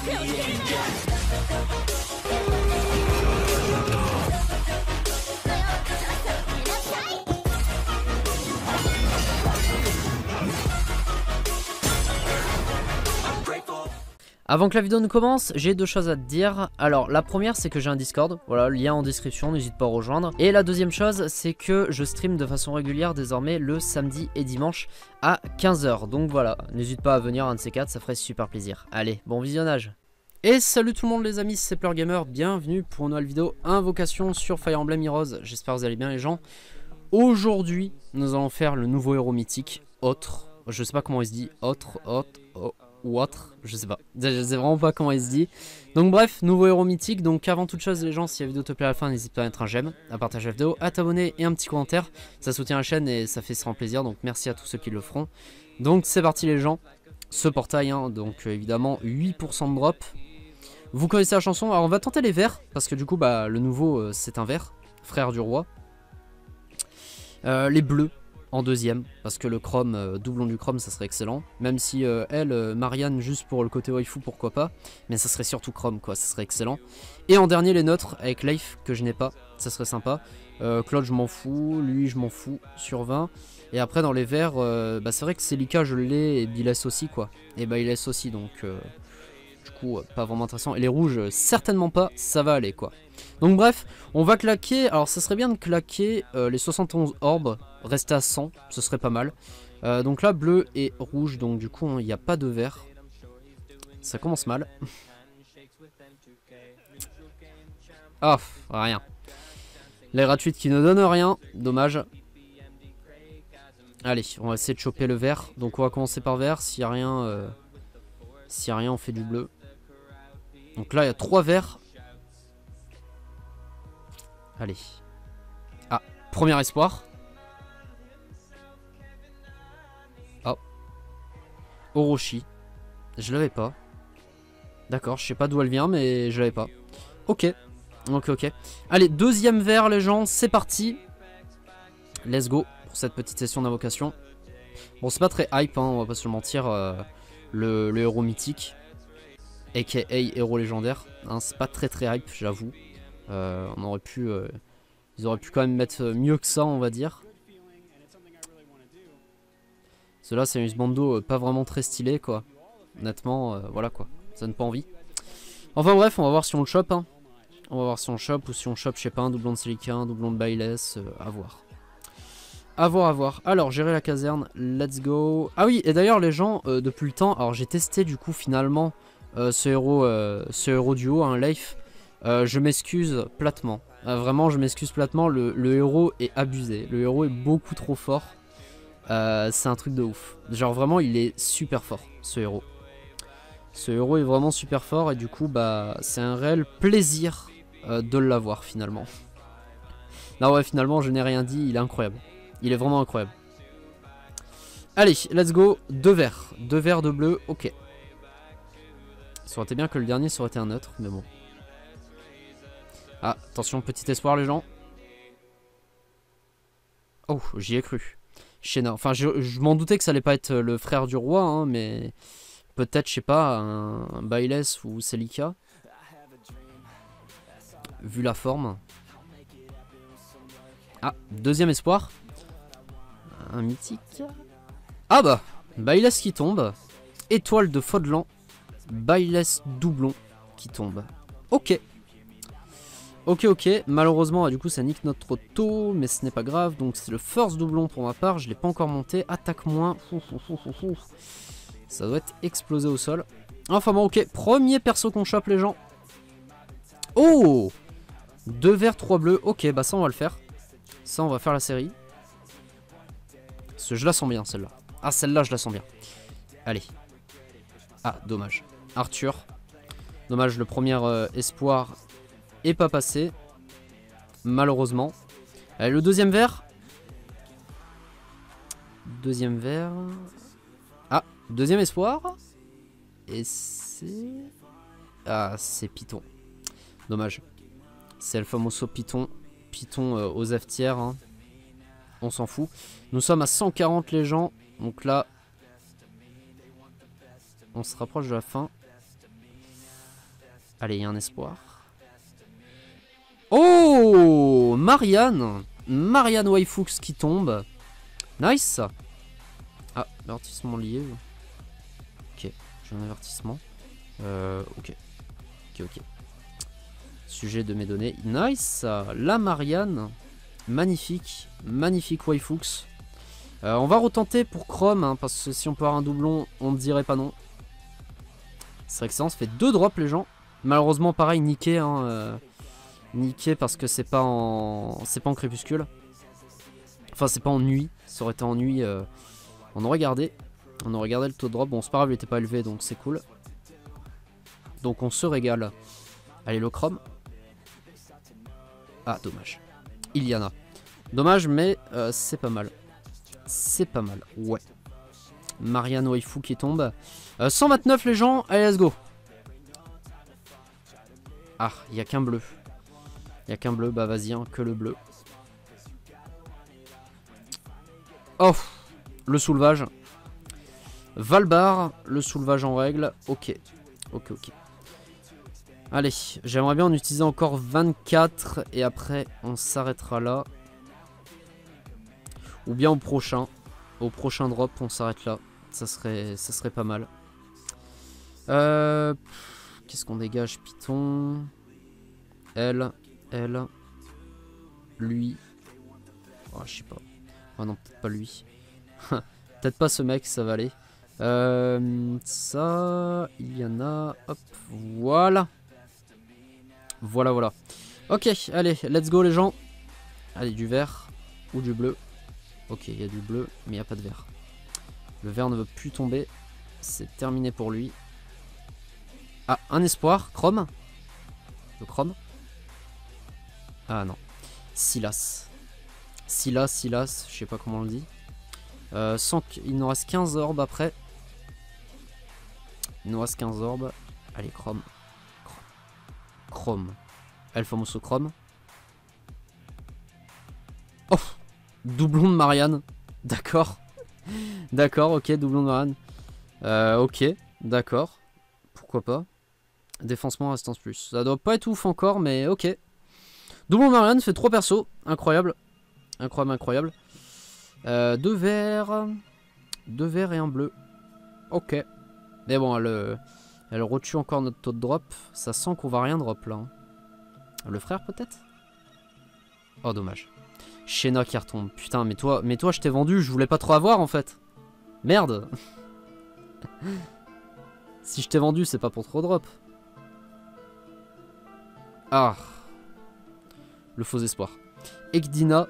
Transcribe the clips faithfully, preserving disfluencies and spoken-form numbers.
Avant que la vidéo ne commence, j'ai deux choses à te dire. Alors la première, c'est que j'ai un Discord, voilà, lien en description, n'hésite pas à rejoindre. Et la deuxième chose, c'est que je stream de façon régulière désormais le samedi et dimanche à quinze heures. Donc voilà, n'hésite pas à venir un de ces quatre, ça ferait super plaisir. Allez, bon visionnage. Et salut tout le monde les amis, c'est PleurGamer, bienvenue pour une nouvelle vidéo Invocation sur Fire Emblem Heroes. J'espère que vous allez bien les gens. Aujourd'hui, nous allons faire le nouveau héros mythique, autre, je sais pas comment il se dit, autre, autre, autre. Ou autre, je sais pas, je sais vraiment pas comment il se dit. Donc bref, nouveau héros mythique. Donc avant toute chose les gens, si la vidéo te plaît à la fin, n'hésite pas à mettre un j'aime, à partager la vidéo, à t'abonner et un petit commentaire. Ça soutient la chaîne et ça fait vraiment plaisir, donc merci à tous ceux qui le feront. Donc c'est parti les gens, ce portail, hein, donc euh, évidemment huit pour cent de drop. Vous connaissez la chanson, alors on va tenter les verts, parce que du coup bah le nouveau euh, c'est un vert, frère du roi. euh, Les bleus en deuxième, parce que le chrome, euh, doublon du chrome, ça serait excellent. Même si euh, elle, euh, Marianne, juste pour le côté waifu, pourquoi pas. Mais ça serait surtout chrome, quoi, ça serait excellent. Et en dernier, les neutres, avec Leif, que je n'ai pas, ça serait sympa. Euh, Claude, je m'en fous, lui, je m'en fous, sur vingt. Et après, dans les verts, euh, bah, c'est vrai que Celica, je l'ai, et Biles aussi, quoi. Et bah, il laisse aussi, donc... Euh, du coup, euh, pas vraiment intéressant. Et les rouges, euh, certainement pas, ça va aller, quoi. Donc bref, on va claquer, alors ça serait bien de claquer euh, les soixante et onze orbes, rester à cent, ce serait pas mal. euh, Donc là, bleu et rouge, donc du coup, il n'y a pas de vert. Ça commence mal. Ah, rien. Les gratuites qui ne donnent rien, dommage. Allez, on va essayer de choper le vert. Donc on va commencer par vert, s'il n'y a rien, euh, s'il n'y a rien, on fait du bleu. Donc là, il y a trois verts. Allez. Ah, premier espoir. Oh. Orochi. Je l'avais pas. D'accord, je sais pas d'où elle vient, mais je l'avais pas. Ok. Ok, ok. Allez, deuxième vert, les gens, c'est parti. Let's go pour cette petite session d'invocation. Bon, c'est pas très hype, hein, on va pas se le mentir. Euh, le, le héros mythique. A K A héros légendaire. Hein, c'est pas très très hype, j'avoue. Euh, on aurait pu... Euh, ils auraient pu quand même mettre mieux que ça, on va dire. Cela, c'est une bando euh, pas vraiment très stylé, quoi. Honnêtement, euh, voilà, quoi. Ça donne pas envie. Enfin bref, on va voir si on le chope. Hein. On va voir si on chope ou si on chope, je sais pas, un doublon de Celica, un doublon de Biles. Euh, à voir. À voir, à voir. Alors, gérer la caserne, let's go. Ah oui, et d'ailleurs, les gens, euh, depuis le temps... Alors, j'ai testé, du coup, finalement, euh, ce, héros, euh, ce héros duo, un hein, Leif. Euh, je m'excuse platement. Euh, vraiment, je m'excuse platement. Le, le héros est abusé. Le héros est beaucoup trop fort. Euh, c'est un truc de ouf. Genre, vraiment, il est super fort, ce héros. Ce héros est vraiment super fort. Et du coup, bah, c'est un réel plaisir euh, de l'avoir, finalement. Là, ouais, finalement, je n'ai rien dit. Il est incroyable. Il est vraiment incroyable. Allez, let's go. Deux verts. Deux verts de bleu. Ok. Ça aurait été bien que le dernier, ça aurait été un neutre. Mais bon. Ah, attention, petit espoir les gens. Oh, j'y ai cru. Shena. Enfin, je, je m'en doutais que ça allait pas être le frère du roi, hein, mais peut-être, je sais pas, un, un Biles ou Celica. Vu la forme. Ah, deuxième espoir. Un mythique. Ah bah, Biles qui tombe. Étoile de Fodlan. Biles doublon qui tombe. Ok. Ok, ok, malheureusement, du coup, ça nique notre auto, mais ce n'est pas grave. Donc, c'est le first doublon pour ma part. Je l'ai pas encore monté. Attaque moins. Ça doit être explosé au sol. Enfin bon, ok. Premier perso qu'on chope, les gens. Oh, deux verts, trois bleus. Ok, bah ça, on va le faire. Ça, on va faire la série. Parce que je la sens bien, celle-là. Ah, celle-là, je la sens bien. Allez. Ah, dommage. Arthur. Dommage, le premier euh, espoir... Et pas passé. Malheureusement. Allez, le deuxième verre. Deuxième verre. Ah, deuxième espoir. Et c'est... Ah, c'est Python. Dommage. C'est le famoso Python. Python euh, aux F tiers. Hein. On s'en fout. Nous sommes à cent quarante les gens. Donc là... On se rapproche de la fin. Allez, il y a un espoir. Oh, Marianne. Marianne Waifoux qui tombe. Nice. Ah, avertissement lié. Ok, j'ai un avertissement. Euh, ok. Ok, ok. Sujet de mes données. Nice. La Marianne. Magnifique. Magnifique Waifoux. Euh, on va retenter pour Chrome, hein, parce que si on peut avoir un doublon, on ne dirait pas non. C'est excellent, ça fait deux drops les gens. Malheureusement, pareil, niqué. Hein, euh, niqué parce que c'est pas en c'est pas en crépuscule. Enfin, c'est pas en nuit. Ça aurait été en nuit. Euh, on aurait gardé. On aurait gardé le taux de drop. Bon, c'est pas grave, il était pas élevé, donc c'est cool. Donc on se régale. Allez, le Chrome. Ah, dommage. Iliana. Dommage, mais euh, c'est pas mal. C'est pas mal, ouais. Marianne Waifoux qui tombe. Euh, cent vingt-neuf les gens, allez let's go. Ah, il n'y a qu'un bleu. Il n'y a qu'un bleu, bah vas-y, hein, que le bleu. Oh, le soulevage. Valbar, le soulevage en règle. Ok, ok, ok. Allez, j'aimerais bien en utiliser encore vingt-quatre et après on s'arrêtera là. Ou bien au prochain. Au prochain drop, on s'arrête là. Ça serait, ça serait pas mal. Euh, Qu'est-ce qu'on dégage? Python. Elle. Elle. Lui. Oh, je sais pas. Oh non, peut-être pas lui. Peut-être pas ce mec, ça va aller. Euh, ça. Il y en a. Hop. Voilà. Voilà, voilà. Ok, allez, let's go les gens. Allez, du vert. Ou du bleu. Ok, il y a du bleu, mais il n'y a pas de vert. Le vert ne veut plus tomber. C'est terminé pour lui. Ah, un espoir. Chrome. Le Chrome. Ah non. Silas. Silas, Silas. Je sais pas comment on le dit. Euh, sans il nous reste quinze orbes après. Il nous reste quinze orbes. Allez, Chrome. Chrome. El Famoso Chrome. Oh! Doublon de Marianne. D'accord. D'accord, ok, doublon de Marianne. Euh, ok, d'accord. Pourquoi pas. Défoncement, résistance plus. Ça doit pas être ouf encore, mais ok. Doublon de Marianne fait trois persos. Incroyable. Incroyable, incroyable. Euh, deux verts. Deux verts et un bleu. Ok. Mais bon, elle, elle retue encore notre taux de drop. Ça sent qu'on va rien drop là. Hein. Le frère peut-être? Oh, dommage. Shena qui retombe. Putain, mais toi, mais toi je t'ai vendu, je voulais pas trop avoir en fait. Merde. Si je t'ai vendu, c'est pas pour trop drop. Ah. Le faux espoir. Ekdina.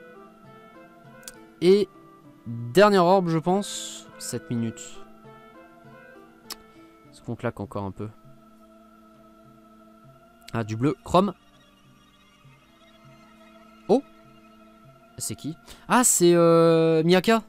Et dernière orbe, je pense. sept minutes. Est-ce qu'on claque encore un peu? Ah, du bleu. Chrome. Oh. C'est qui? Ah, c'est euh, Miyaka.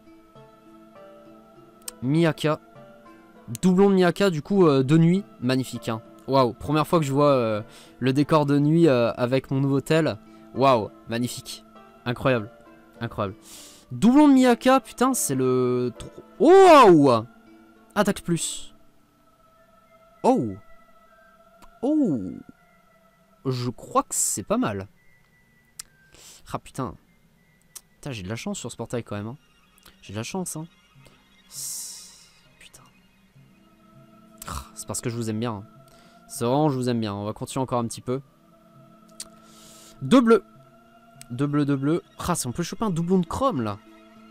Miyaka. Doublon de Miyaka, du coup, euh, de nuit. Magnifique, hein. Waouh. Première fois que je vois euh, le décor de nuit euh, avec mon nouveau tel. Waouh. Magnifique. Incroyable. Incroyable. Doublon de Miyaka, putain, c'est le... Waouh. Attaque plus. Oh. Oh. Je crois que c'est pas mal. Ah, putain. Putain, j'ai de la chance sur ce portail quand même. Hein. J'ai de la chance. Hein. Putain. C'est parce que je vous aime bien. Hein. C'est vraiment, je vous aime bien. On va continuer encore un petit peu. Deux bleus. Deux bleus, deux bleus. Ah, si on peut choper un doublon de Chrome là.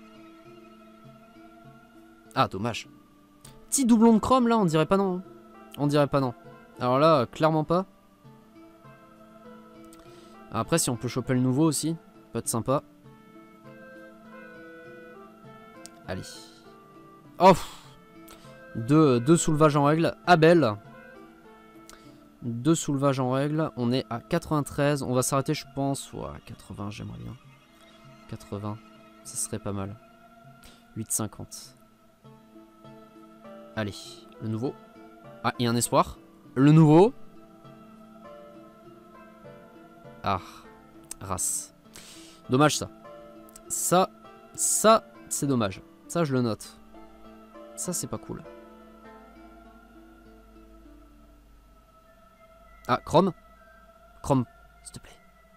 Ah, dommage. Petit doublon de Chrome là, on dirait pas non. On dirait pas non. Alors là, clairement pas. Après, si on peut choper le nouveau aussi, peut être sympa. Allez. Oh. Deux, deux soulevages en règle. Abel. Deux soulevages en règle. On est à quatre-vingt-treize. On va s'arrêter, je pense. Ouais, quatre-vingts, j'aimerais bien. quatre-vingts. Ça serait pas mal. huit cinquante. Allez. Le nouveau. Ah, il y a un espoir. Le nouveau. Ah. Race. Dommage ça. Ça. Ça, c'est dommage. Ça, je le note. Ça, c'est pas cool. Ah, Chrome. Chrome, s'il te plaît.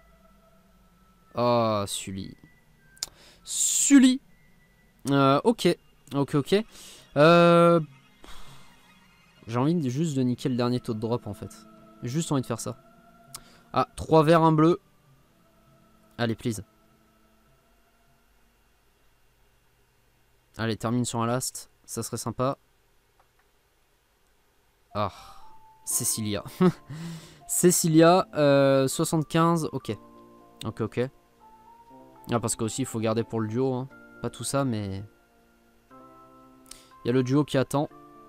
Oh, Sully. Sully. Euh, ok. Ok, ok. Euh... J'ai envie de, juste de niquer le dernier taux de drop, en fait. J'ai juste envie de faire ça. Ah, trois verts, un bleu. Allez, please. Allez, termine sur un last. Ça serait sympa. Ah, Cecilia. Cecilia, euh, soixante-quinze, ok. Ok, ok. Ah, parce qu'aussi, il faut garder pour le duo. Hein. Pas tout ça, mais... Il y a le duo qui attend.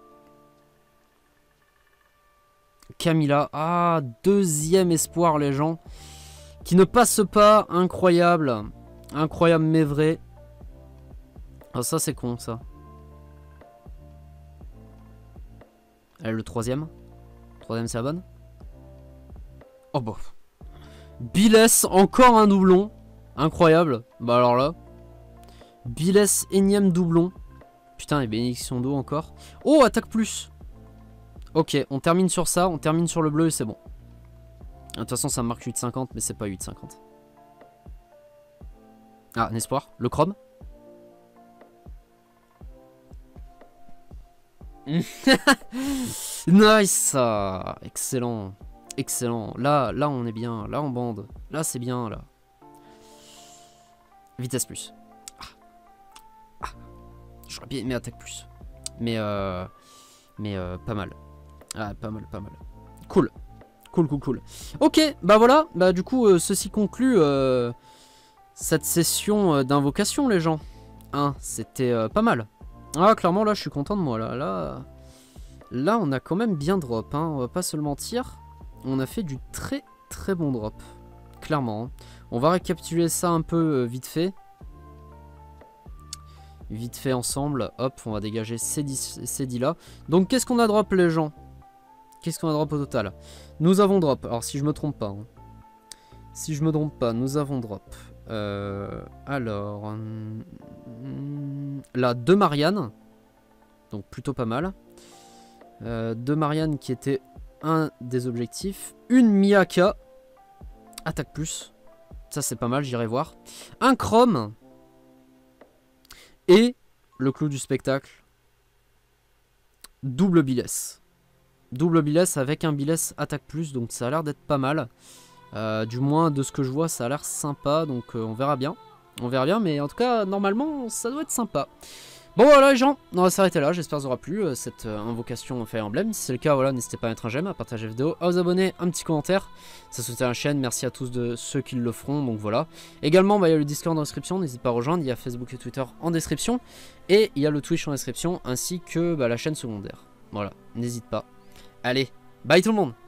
Camilla. Ah, deuxième espoir, les gens. Qui ne passe pas. Incroyable. Incroyable, mais vrai. Ah, ça, c'est con, ça. Allez, le troisième. Troisième, c'est la bonne. Oh, bah. Bilès, encore un doublon. Incroyable. Bah, alors là. Bilès, énième doublon. Putain, et bénédiction d'eau encore. Oh, attaque plus. Ok, on termine sur ça. On termine sur le bleu et c'est bon. De toute façon, ça me marque huit cinquante, mais c'est pas huit cinquante. Ah, un espoir. Le chrome. Nice. Ah, excellent. Excellent. Là, là, on est bien. Là, on bande. Là, c'est bien, là. Vitesse plus. Ah. Ah. J'aurais bien aimé attaque plus. Mais, euh... Mais, euh, pas mal. Ah, pas mal, pas mal. Cool. Cool, cool, cool. Ok, bah voilà. Bah, du coup, euh, ceci conclut euh, cette session euh, d'invocation, les gens. Hein, c'était euh, pas mal. Ah, clairement, là, je suis content de moi. Là, là, là on a quand même bien drop. Hein, on va pas se le mentir. On a fait du très, très bon drop. Clairement. Hein. On va récapituler ça un peu euh, vite fait. Vite fait ensemble. Hop, on va dégager ces dix là. Donc, qu'est-ce qu'on a drop, les gens? Qu'est-ce qu'on a drop au total? Nous avons drop. Alors, si je me trompe pas. Hein. Si je me trompe pas, nous avons drop. Euh, alors... Hum, là, deux Marianne. Donc, plutôt pas mal. Euh, deux Marianne qui était un des objectifs. Une Miyaka. Attaque plus. Ça, c'est pas mal, j'irai voir. Un Chrome. Et le clou du spectacle. Double Bilès. Double Bilès avec un Bilès attaque plus, donc ça a l'air d'être pas mal. Euh, du moins de ce que je vois, ça a l'air sympa, donc euh, on verra bien. On verra bien, mais en tout cas, normalement, ça doit être sympa. Bon voilà les gens, on va s'arrêter là, j'espère que ça aura plu, euh, cette euh, invocation Fire Emblem. Si c'est le cas, voilà, n'hésitez pas à mettre un j'aime, à partager la vidéo, à vous abonner, un petit commentaire. Ça soutient la chaîne, merci à tous de ceux qui le feront, donc voilà. Également, bah, il y a le Discord en description, n'hésitez pas à rejoindre, il y a Facebook et Twitter en description. Et il y a le Twitch en description, ainsi que bah, la chaîne secondaire. Voilà, n'hésite pas. Allez, bye tout le monde!